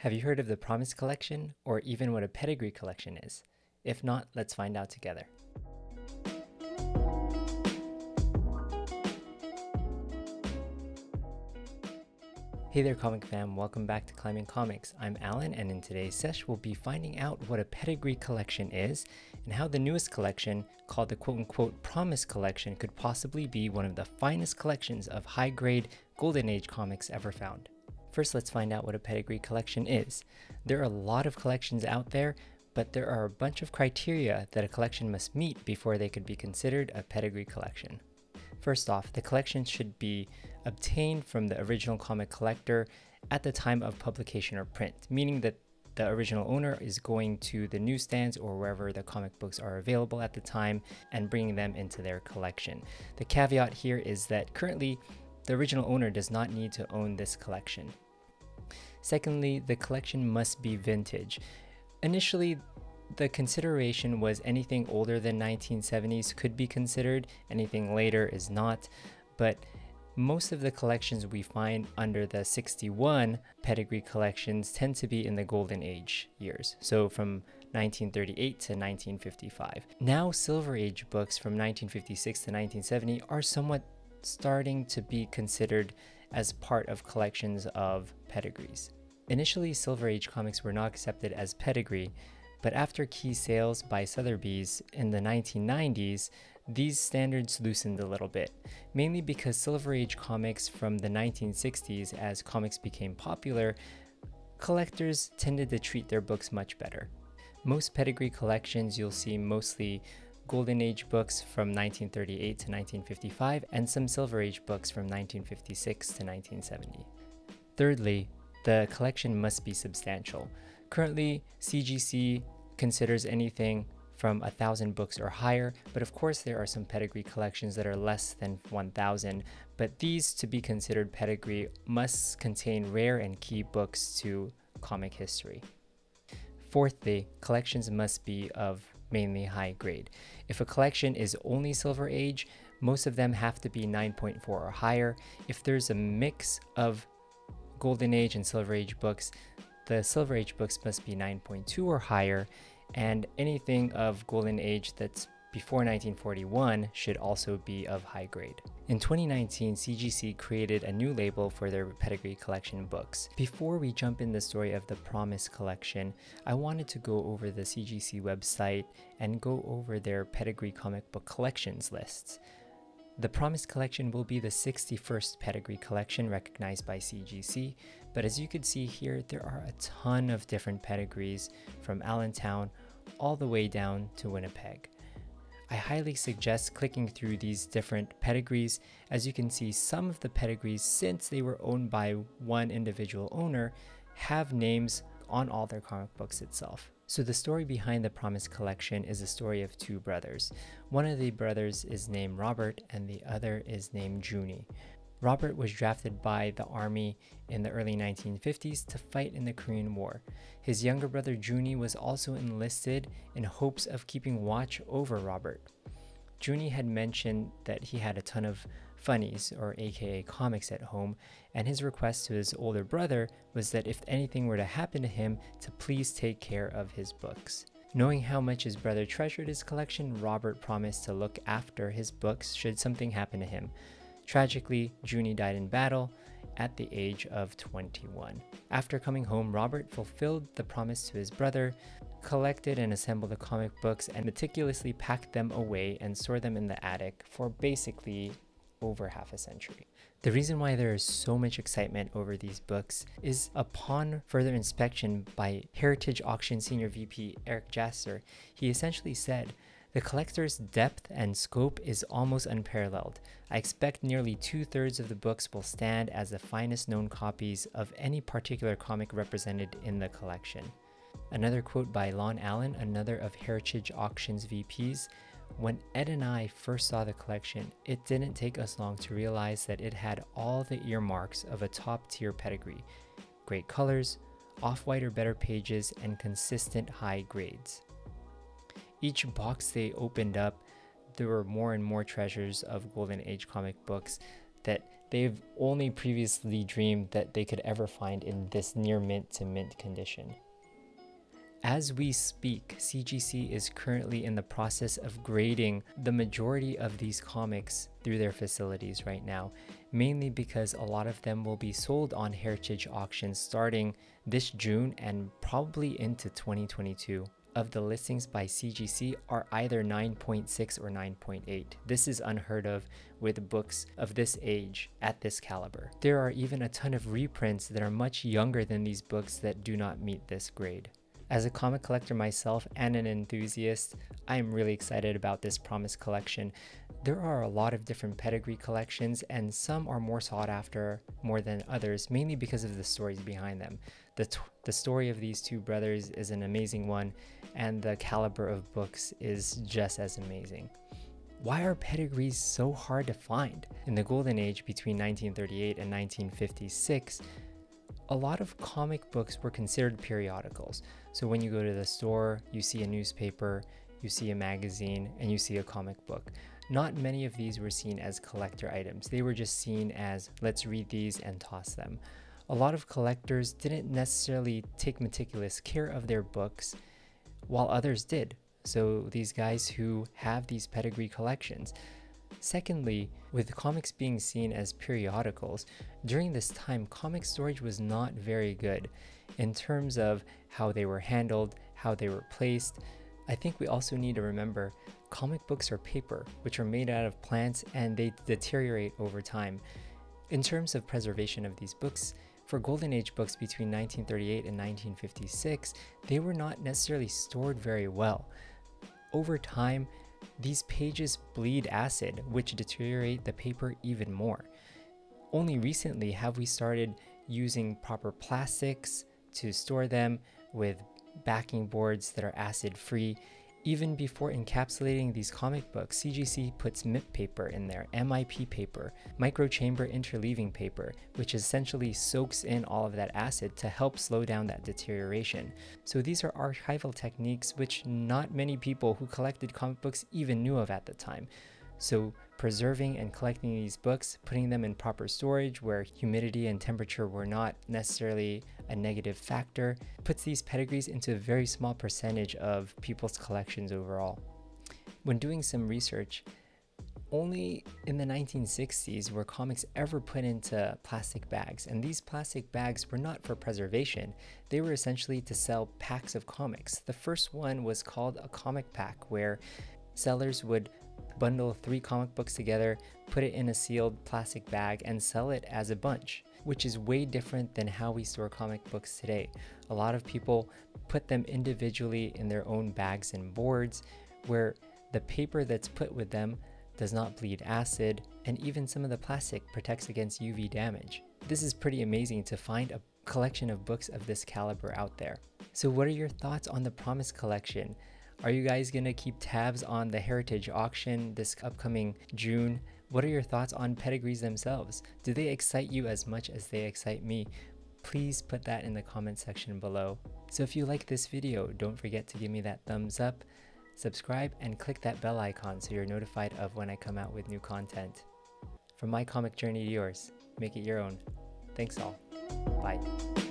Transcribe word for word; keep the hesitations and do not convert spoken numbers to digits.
Have you heard of the Promise Collection, or even what a Pedigree collection is? If not, let's find out together. Hey there comic fam, welcome back to Climbing Comics. I'm Alan, and in today's sesh we'll be finding out what a Pedigree collection is and how the newest collection, called the quote-unquote Promise Collection, could possibly be one of the finest collections of high-grade Golden Age comics ever found. First, let's find out what a Pedigree collection is. There are a lot of collections out there, but there are a bunch of criteria that a collection must meet before they could be considered a Pedigree collection. First off, the collection should be obtained from the original comic collector at the time of publication or print, meaning that the original owner is going to the newsstands or wherever the comic books are available at the time and bringing them into their collection. The caveat here is that currently the original owner does not need to own this collection. Secondly, the collection must be vintage. Initially, the consideration was anything older than nineteen seventies could be considered, anything later is not, but most of the collections we find under the sixty-one Pedigree collections tend to be in the Golden Age years, so from nineteen thirty-eight to nineteen fifty-five. Now Silver Age books from nineteen fifty-six to nineteen seventy are somewhat starting to be considered as part of collections of pedigrees. Initially, Silver Age comics were not accepted as pedigree, but after key sales by Sotheby's in the nineteen nineties, these standards loosened a little bit, mainly because Silver Age comics from the nineteen sixties, as comics became popular, collectors tended to treat their books much better. Most pedigree collections you'll see mostly Golden Age books from nineteen thirty-eight to nineteen fifty-five and some Silver Age books from nineteen fifty-six to nineteen seventy. Thirdly, the collection must be substantial. Currently, C G C considers anything from a thousand books or higher, but of course there are some pedigree collections that are less than one thousand, but these, to be considered pedigree, must contain rare and key books to comic history. Fourthly, collections must be of mainly high grade. If a collection is only Silver Age, most of them have to be nine point four or higher. If there's a mix of Golden Age and Silver Age books, the Silver Age books must be nine point two or higher, and anything of Golden Age that's before nineteen forty-one should also be of high grade. In twenty nineteen, C G C created a new label for their Pedigree collection books. Before we jump in the story of the Promise collection, I wanted to go over the C G C website and go over their Pedigree comic book collections lists. The Promise collection will be the sixty-first Pedigree collection recognized by C G C, but as you can see here, there are a ton of different pedigrees from Allentown all the way down to Winnipeg. I highly suggest clicking through these different pedigrees. As you can see, some of the pedigrees, since they were owned by one individual owner, have names on all their comic books itself. So the story behind the Promise collection is the story of two brothers. One of the brothers is named Robert and the other is named Junie. Robert was drafted by the army in the early nineteen fifties to fight in the Korean War. His younger brother Junie was also enlisted in hopes of keeping watch over Robert. Junie had mentioned that he had a ton of funnies, or aka comics, at home, and his request to his older brother was that if anything were to happen to him, to please take care of his books. Knowing how much his brother treasured his collection, Robert promised to look after his books should something happen to him. Tragically, Junie died in battle at the age of twenty-one. After coming home, Robert fulfilled the promise to his brother, collected and assembled the comic books, and meticulously packed them away and stored them in the attic for basically over half a century. The reason why there is so much excitement over these books is upon further inspection by Heritage Auction Senior V P Eric Jasser, he essentially said, "The collector's depth and scope is almost unparalleled. I expect nearly two-thirds of the books will stand as the finest known copies of any particular comic represented in the collection." Another quote by Lon Allen, another of Heritage Auction's V Ps, "When Ed and I first saw the collection, it didn't take us long to realize that it had all the earmarks of a top-tier pedigree. Great colors, off-white or better pages, and consistent high grades." Each box they opened up, there were more and more treasures of Golden Age comic books that they've only previously dreamed that they could ever find in this near mint to mint condition. As we speak, C G C is currently in the process of grading the majority of these comics through their facilities right now, mainly because a lot of them will be sold on heritage auctions starting this June and probably into twenty twenty-two. Of the listings by C G C are either nine point six or nine point eight. This is unheard of with books of this age at this caliber. There are even a ton of reprints that are much younger than these books that do not meet this grade. As a comic collector myself and an enthusiast, I am really excited about this Promise collection. There are a lot of different Pedigree collections, and some are more sought after more than others, mainly because of the stories behind them. The, t the story of these two brothers is an amazing one, and the caliber of books is just as amazing. Why are pedigrees so hard to find? In the golden age between nineteen thirty-eight and nineteen fifty-six, a lot of comic books were considered periodicals. So when you go to the store, you see a newspaper, you see a magazine, and you see a comic book. Not many of these were seen as collector items. They were just seen as, let's read these and toss them. A lot of collectors didn't necessarily take meticulous care of their books, while others did. So these guys who have these pedigree collections. Secondly, with comics being seen as periodicals, during this time, comic storage was not very good in terms of how they were handled, how they were placed. I think we also need to remember comic books are paper, which are made out of plants, and they deteriorate over time. In terms of preservation of these books, for Golden Age books between nineteen thirty-eight and nineteen fifty-six, they were not necessarily stored very well. Over time, these pages bleed acid, which deteriorate the paper even more. Only recently have we started using proper plastics to store them with backing boards that are acid-free. Even before encapsulating these comic books, C G C puts M I P paper in there, M I P paper, microchamber interleaving paper, which essentially soaks in all of that acid to help slow down that deterioration. So these are archival techniques which not many people who collected comic books even knew of at the time. So preserving and collecting these books, putting them in proper storage where humidity and temperature were not necessarily a negative factor, puts these pedigrees into a very small percentage of people's collections overall. When doing some research, only in the nineteen sixties were comics ever put into plastic bags, and these plastic bags were not for preservation. They were essentially to sell packs of comics. The first one was called a comic pack, where sellers would bundle three comic books together, put it in a sealed plastic bag, and sell it as a bunch, which is way different than how we store comic books today. A lot of people put them individually in their own bags and boards, where the paper that's put with them does not bleed acid, and even some of the plastic protects against U V damage. This is pretty amazing to find a collection of books of this caliber out there. So what are your thoughts on the Promise collection? Are you guys gonna keep tabs on the heritage auction this upcoming June? What are your thoughts on pedigrees themselves? Do they excite you as much as they excite me? Please put that in the comment section below. So if you like this video, don't forget to give me that thumbs up, subscribe, and click that bell icon so you're notified of when I come out with new content. From my comic journey to yours, make it your own. Thanks all. Bye.